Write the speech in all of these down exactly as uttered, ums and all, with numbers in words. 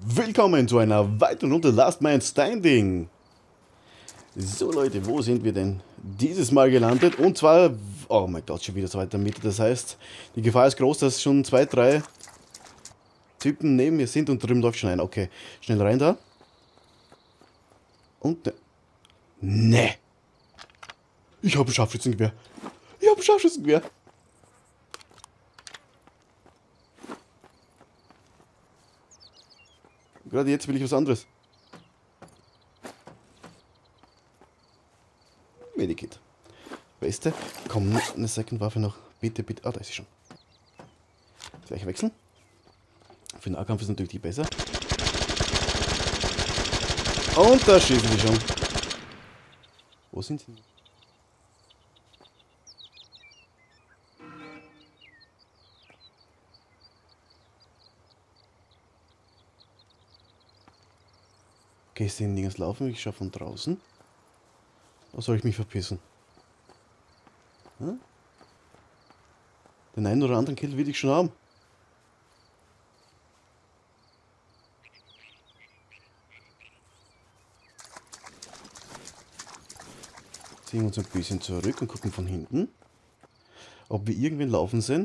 Willkommen zu einer weiteren Runde Last Man Standing. So Leute, wo sind wir denn dieses Mal gelandet? Und zwar, oh mein Gott, schon wieder so weit in der Mitte. Das heißt, die Gefahr ist groß, dass schon zwei, drei Typen neben mir sind und drüben läuft schon einer. Okay, schnell rein da. Und, ne. Nee. Ich habe ein Scharfschützengewehr. Ich habe ein Scharfschützengewehr. Gerade jetzt will ich was anderes. Medikit. Beste. Komm, eine Second-Waffe noch. Bitte, bitte. Ah, da ist sie schon. Gleich wechseln. Für den Nahkampf ist natürlich die besser. Und da schießen sie schon. Wo sind sie? Okay, ich sehe den Dingens laufen. Ich schaue von draußen. Oder soll ich mich verpissen? Hm? Den einen oder anderen Kill will ich schon haben. Ziehen wir uns ein bisschen zurück und gucken von hinten, ob wir irgendwen laufen sehen.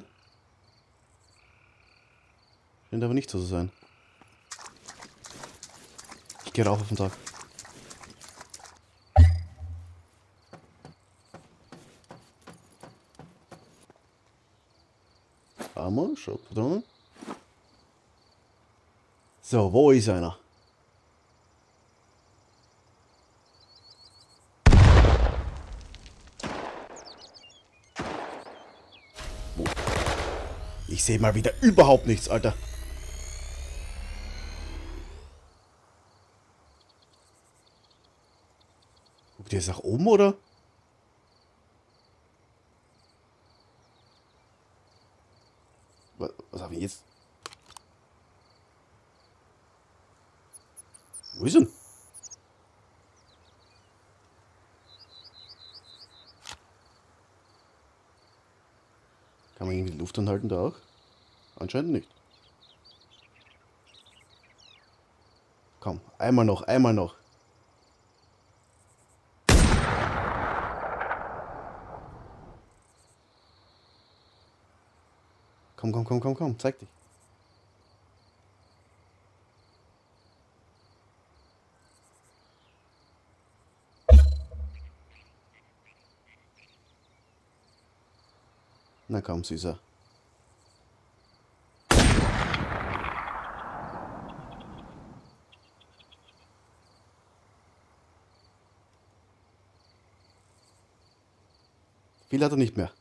Scheint aber nicht so zu sein. Ich gehe rauf auf den Tag. Armor, Schrotpatronen. So, wo ist einer? Wo? Ich sehe mal wieder überhaupt nichts, Alter. Guckt ihr jetzt nach oben, oder? Was, was habe ich jetzt? Wo ist denn? Kann man irgendwie die Luft anhalten da auch? Anscheinend nicht. Komm, einmal noch, einmal noch. Komm, komm, komm, komm, komm, zeig dich. Na komm, Süßer. Viel hat er nicht mehr.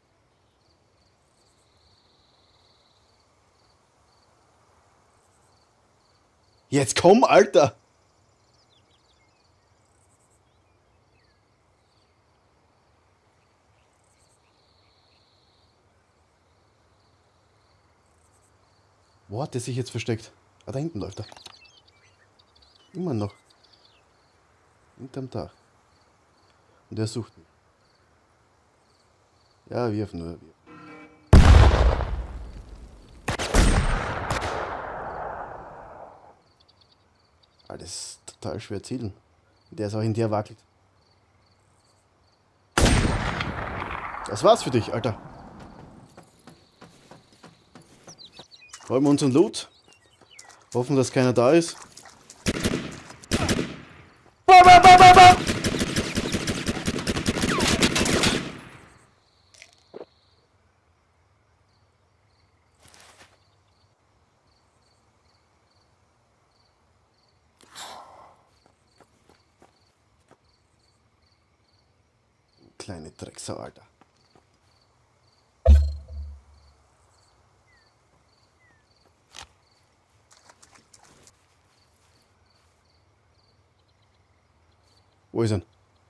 Jetzt komm, Alter! Wo hat der sich jetzt versteckt? Ah, da hinten läuft er. Immer noch. Hinterm Dach. Und der sucht mich. Ja, wirf nur. Wirf. Ah, das ist total schwer zielen. Der ist auch in der wackelt. Das war's für dich, Alter. Holen wir unseren Loot. Hoffen, dass keiner da ist. Ba, ba, ba, ba, ba. Kleine Drecksau, Alter. Wo ist er?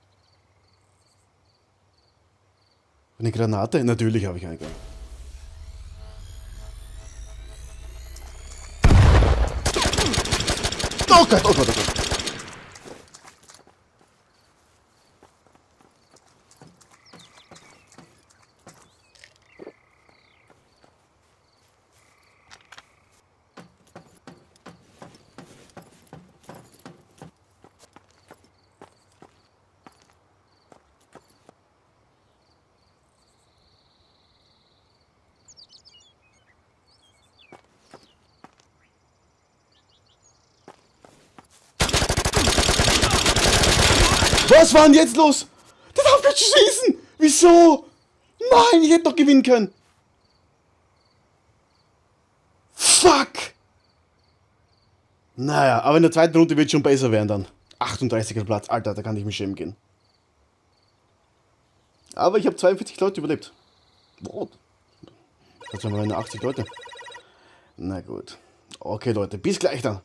Eine Granate? Natürlich habe ich eine. Oh Gott, oh Gott, oh Gott. Was war denn jetzt los? Der darf nicht schießen! Wieso? Nein, ich hätte doch gewinnen können. Fuck! Naja, aber in der zweiten Runde wird schon besser werden dann. achtunddreißiger Platz, Alter, da kann ich mich schämen gehen. Aber ich habe zweiundvierzig Leute überlebt. Wow. Das sind meine achtzig Leute. Na gut. Okay, Leute, bis gleich dann.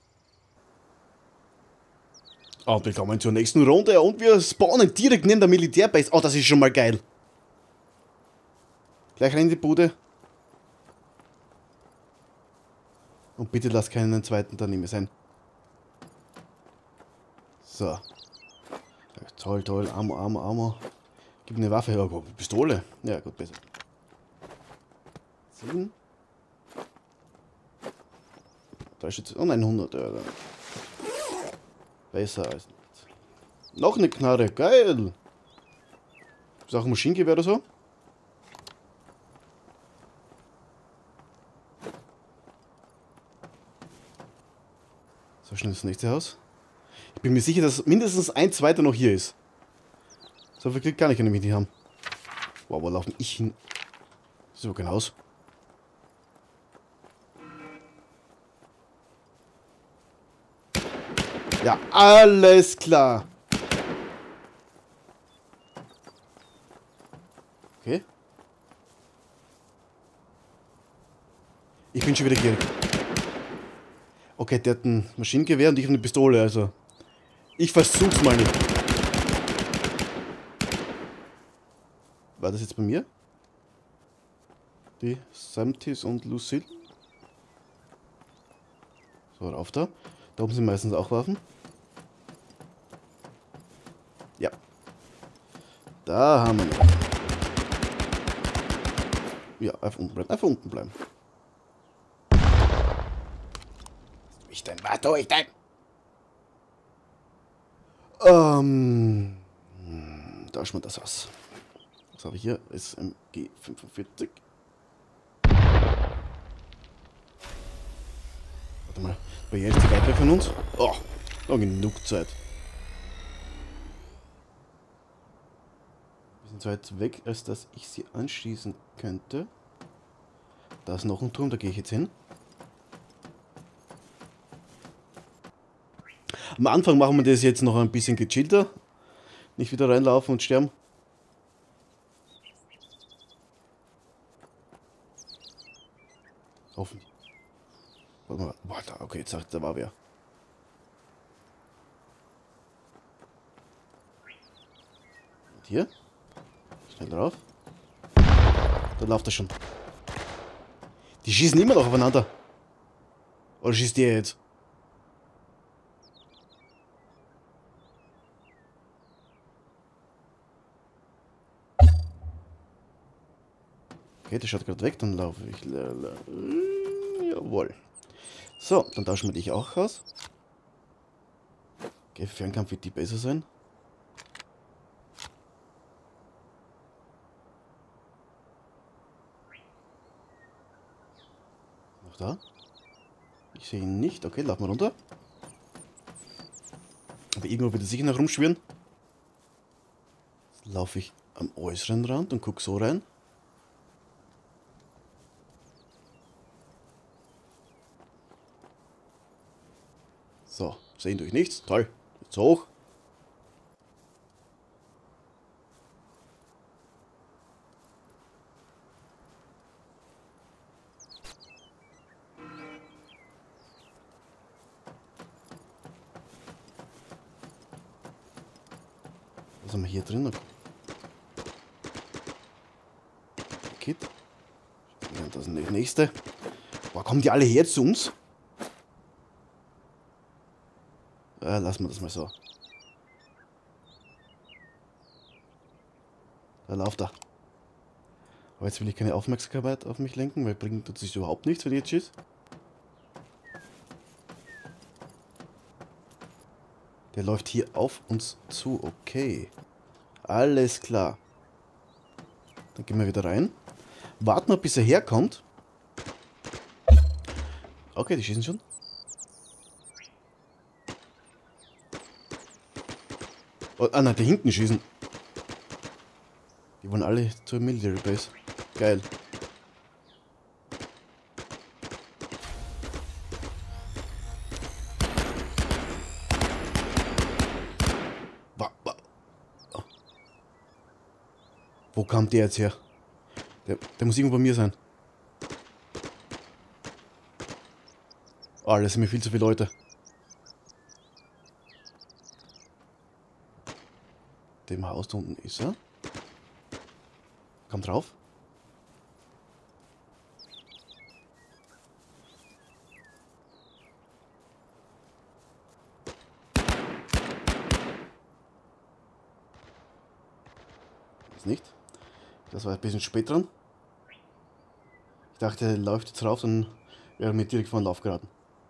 Und willkommen zur nächsten Runde und wir spawnen direkt neben der Militärbase. Oh, das ist schon mal geil. Gleich rein in die Bude. Und bitte lass keinen zweiten daneben sein. So. Toll, toll. Ammo, Ammo, Ammo. Gib mir eine Waffe. Oh, Pistole. Ja, gut, besser. sieben. Da ist jetzt. Oh nein, hundert. Ja, besser als nichts. Noch eine Knarre. Geil. Ist auch ein Maschinengewehr oder so? So, schnell das nächste Haus. Ich bin mir sicher, dass mindestens ein zweiter noch hier ist. So viel Glück kann ich ja nämlich nicht haben. Wow, wo laufe ich hin? So, kein Haus. Ja, alles klar. Okay. Ich bin schon wieder gierig. Okay, der hat ein Maschinengewehr und ich habe eine Pistole, also. Ich versuch's mal nicht. War das jetzt bei mir? Die Samtis und Lucille. So, rauf da. Da oben sind meistens auch Waffen. Ja. Da haben wir noch. Ja, einfach unten bleiben. Einfach unten bleiben. Was tue ich denn? Was tue ich denn? Ähm. Da ist mal das Haus. Was habe ich hier? S M G fünfundvierzig. Warte mal. Bei hier ist die weitere von uns. Oh, noch genug Zeit. Wir sind so weit weg, als dass ich sie anschließen könnte. Da ist noch ein Turm, da gehe ich jetzt hin. Am Anfang machen wir das jetzt noch ein bisschen gechillter. Nicht wieder reinlaufen und sterben. Hoffen. Warte mal. Warte, okay, jetzt sagt, da war wer. Und hier. Schnell drauf. Da läuft er schon. Die schießen immer noch aufeinander. Oder schießt der jetzt? Okay, der schaut gerade weg, dann laufe ich. Jawohl. So, dann tauschen wir dich auch aus. Okay, Fernkampf wird die besser sein. Noch da? Ich sehe ihn nicht. Okay, lauf mal runter. Aber irgendwo wird er sicher noch rumschwirren. Jetzt laufe ich am äußeren Rand und gucke so rein. So, sehen durch nichts. Toll. Jetzt hoch. Was haben wir hier drin? Kit. Ja, das ist das nächste. Boah, kommen die alle her zu uns? Äh, lassen wir das mal so. Da läuft er. Aber jetzt will ich keine Aufmerksamkeit auf mich lenken, weil bringt uns das überhaupt nichts, wenn ich jetzt schieße. Der läuft hier auf uns zu. Okay. Alles klar. Dann gehen wir wieder rein. Warten wir, bis er herkommt. Okay, die schießen schon. Oh, ah nein, die hinten schießen. Die wollen alle zur Military Base. Geil. Wa, wa. Wo kam der jetzt her? Der, der muss irgendwo bei mir sein. Ah, das sind mir viel zu viele Leute. Dem Haus da unten ist er. Komm drauf. Ist nicht. Das war ein bisschen spät dran. Ich dachte, er läuft jetzt rauf, dann wäre er mir direkt vor den Lauf geraten.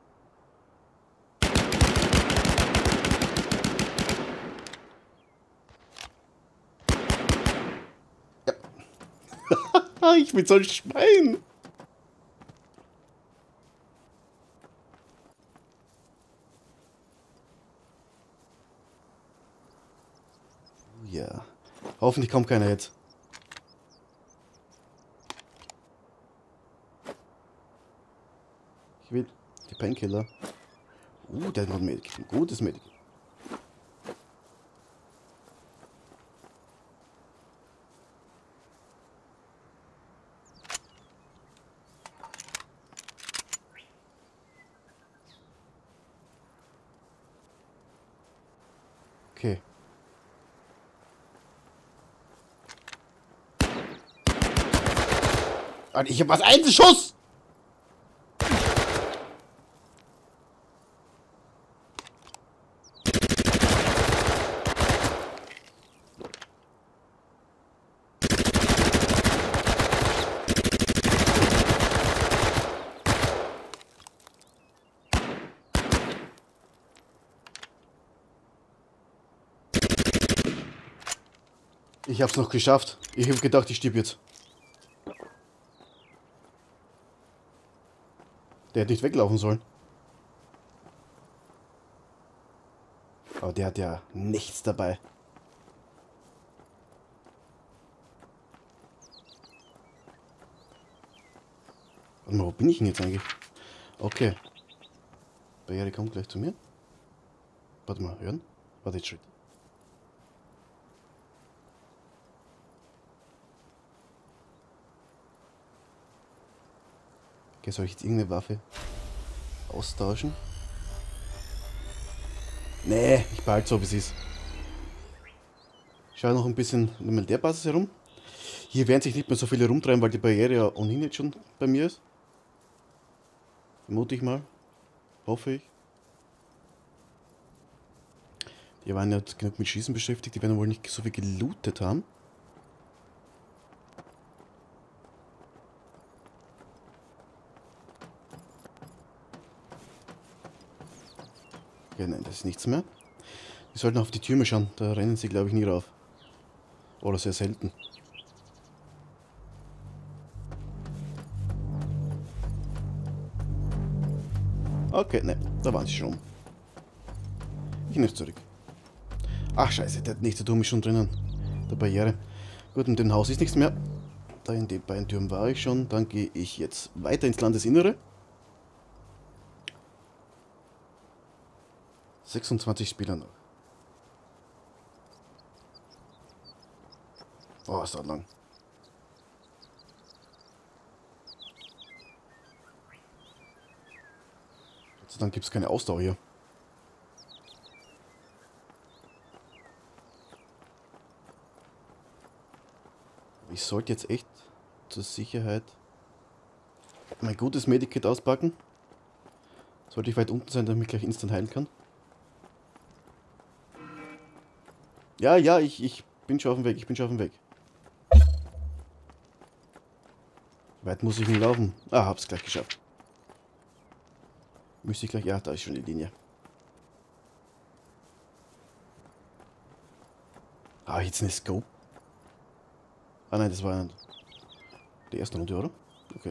Ja. Ich bin so ein Schwein. Ja. Hoffentlich kommt keiner jetzt. Ich will die Painkiller. Uh, der hat noch ein Medikit. Ein gutes Medikit. Okay. Alter, ich hab was einen Schuss! Ich hab's noch geschafft. Ich hab gedacht, ich stirb jetzt. Der hätte nicht weglaufen sollen. Aber der hat ja nichts dabei. Warte mal, wo bin ich denn jetzt eigentlich? Okay. Barriere kommt gleich zu mir. Warte mal, hören. Warte, jetzt Schritt. Okay, soll ich jetzt irgendeine Waffe austauschen? Nee, ich behalte so, wie es ist. Ich schaue noch ein bisschen in der Militärbasis herum. Hier werden sich nicht mehr so viele rumtreiben, weil die Barriere ja ohnehin jetzt schon bei mir ist. Vermute ich mal. Hoffe ich. Die waren ja genug mit Schießen beschäftigt, die werden wohl nicht so viel gelootet haben. Ja, nein, das ist nichts mehr. Die sollten auf die Türme schauen, da rennen sie, glaube ich, nie rauf. Oder sehr selten. Okay, ne, da waren sie schon. Ich nehme es zurück. Ach, scheiße, der nächste Turm ist schon drinnen. Der Barriere. Gut, in dem Haus ist nichts mehr. Da in den beiden Türmen war ich schon. Dann gehe ich jetzt weiter ins Landesinnere. sechsundzwanzig Spieler noch. Oh, ist das lang. Gott sei Dank gibt es keine Ausdauer hier. Ich sollte jetzt echt zur Sicherheit mein gutes Medikit auspacken. Sollte ich weit unten sein, damit ich gleich instant heilen kann. Ja, ja, ich, ich bin schon auf dem Weg, ich bin schon auf dem Weg. Weit muss ich nicht laufen. Ah, hab's gleich geschafft. Müsste ich gleich... Ja, da ist schon die Linie. Ah, jetzt eine Scope. Ah nein, das war die erste Runde, oder? Okay.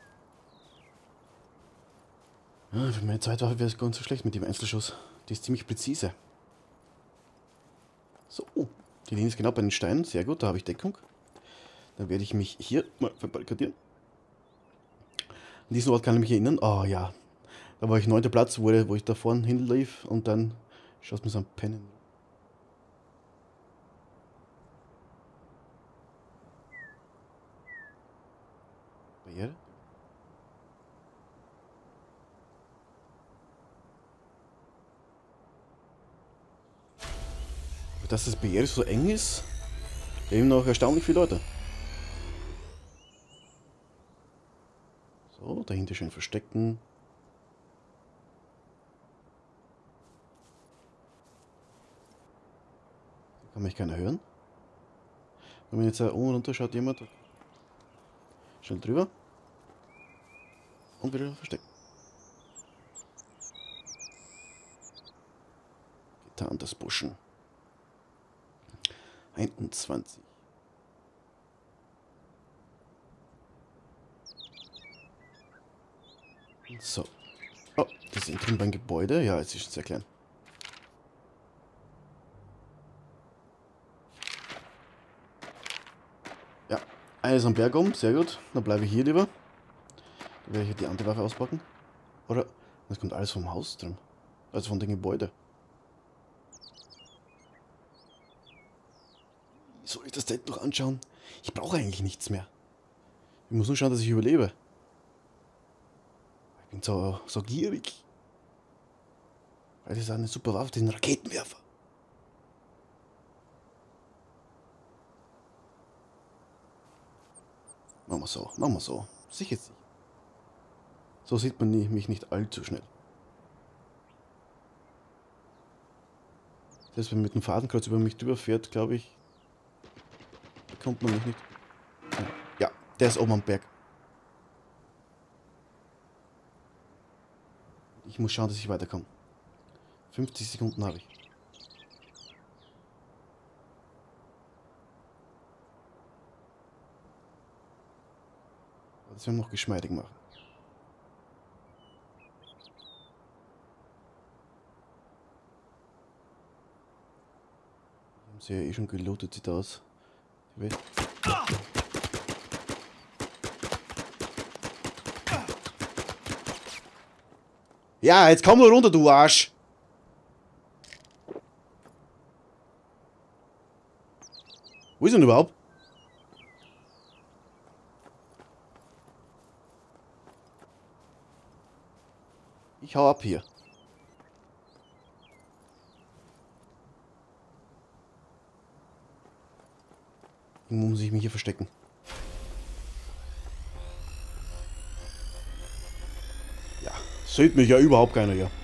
Ah, für meine Zeitwaffe wäre es gar nicht so schlecht mit dem Einzelschuss. Die ist ziemlich präzise. So, oh, die Linie ist genau bei den Steinen. Sehr gut, da habe ich Deckung. Dann werde ich mich hier mal verbarrikadieren. An diesen Ort kann ich mich erinnern. Oh ja, da war ich neunter Platz, wo, wo ich da vorne hinlief und dann schaust du mir so ein Pennen. Barriere? Dass das Barriere so eng ist, eben noch erstaunlich viele Leute. So, dahinter schön verstecken. Da kann mich keiner hören. Wenn man jetzt da oben runter schaut, jemand schnell drüber und wieder verstecken. Getan, das Buschen. einundzwanzig. So. Oh, die sind drin beim Gebäude. Ja, es ist sehr klein. Ja, eines am Berg um. Sehr gut. Dann bleibe ich hier lieber. Dann werde ich die andere Waffe auspacken. Oder? Das kommt alles vom Haus drin. Also von dem Gebäude. Soll ich das Date noch anschauen? Ich brauche eigentlich nichts mehr. Ich muss nur schauen, dass ich überlebe. Ich bin so, so gierig. Weil das ist eine super Waffe, den Raketenwerfer. Machen wir so, machen wir so. Sicher, sicher. So sieht man mich nicht allzu schnell. Selbst wenn man mit dem Fadenkreuz über mich drüber fährt, glaube ich, bekommt man mich nicht. Ja, der ist oben am Berg. Ich muss schauen, dass ich weiterkomme. fünfzig Sekunden habe ich. Das werden wir noch geschmeidig machen. Haben sie ja eh schon gelootet, sieht aus. Ja, jetzt komm nur runter, du Arsch! Wo ist er denn überhaupt? Ich hau ab hier. Irgendwo muss ich mich hier verstecken. Ja, sieht mich ja überhaupt keiner hier.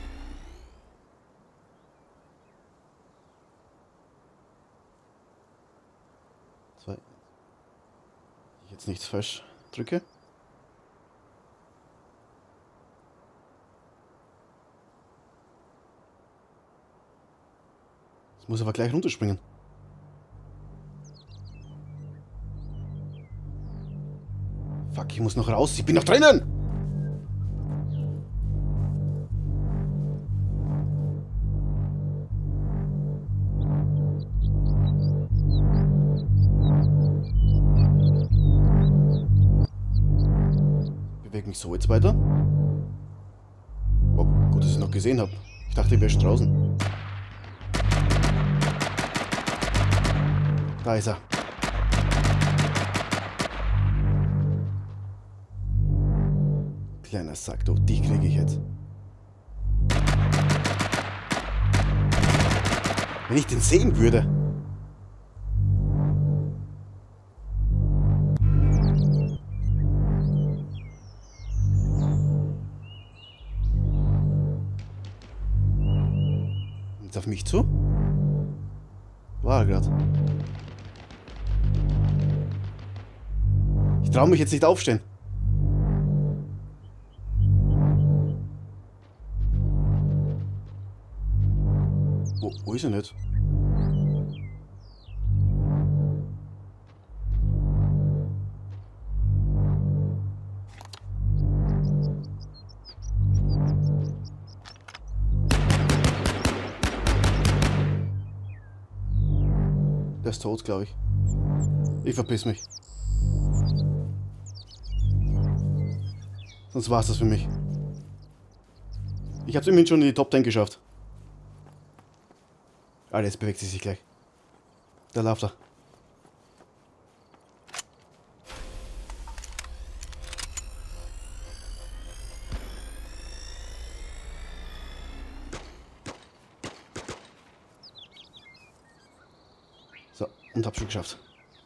Zwei. Ich jetzt nichts falsch drücke. Ich muss aber gleich runterspringen. Fuck, ich muss noch raus. Ich bin noch drinnen! Ich bewege mich so jetzt weiter. Oh, gut, dass ich noch gesehen habe. Ich dachte, ich wäre schon draußen. Da ist er. Kleiner Sack, du, dich kriege ich jetzt. Wenn ich den sehen würde. Jetzt auf mich zu? War er gerade. Ich traue mich jetzt nicht aufstehen. Wo, wo ist er nicht? Der ist tot, glaube ich. Ich verpiss mich. Sonst war es das für mich. Ich habe es immerhin schon in die Top zehn geschafft. Alter, jetzt bewegt sie sich gleich. Da läuft er. So, und hab schon geschafft.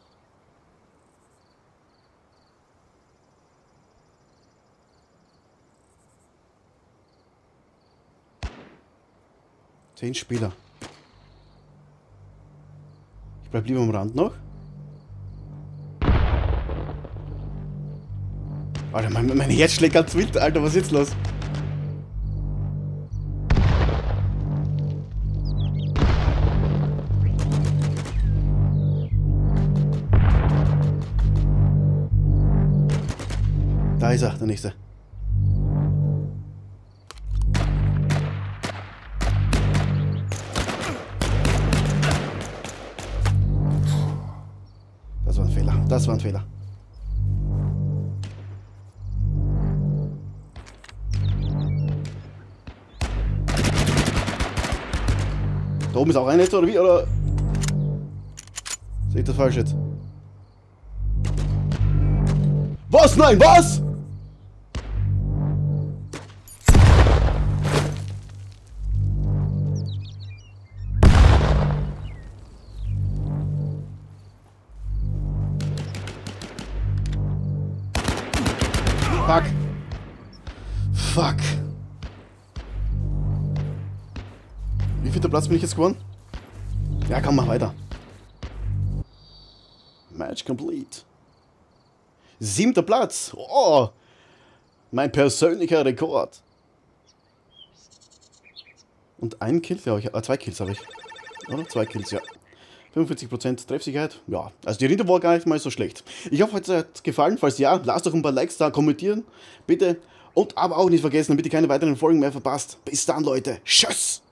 Zehn Spieler. Ich bleib lieber am Rand noch. Alter, mein, mein Herz schlägt ganz wild, Alter, was ist jetzt los? Da ist er, der nächste. Das war ein Fehler. Das war ein Fehler. Da oben ist auch einer jetzt, oder wie? Oder? Sehe ich das falsch jetzt? Was? Nein, was? Fuck. Fuck. Wie viel Platz bin ich jetzt geworden? Ja, komm, mach weiter. Match complete. Siebter Platz. Oh, mein persönlicher Rekord. Und ein Kill, glaube ich. Ah, zwei Kills habe ich. Oder? Zwei Kills, ja. fünfundvierzig Prozent Treffsicherheit. Ja, also die Rinde war gar nicht mal so schlecht. Ich hoffe, es hat gefallen. Falls ja, lasst doch ein paar Likes da, kommentieren. Bitte. Und aber auch nicht vergessen, damit ihr keine weiteren Folgen mehr verpasst. Bis dann, Leute. Tschüss.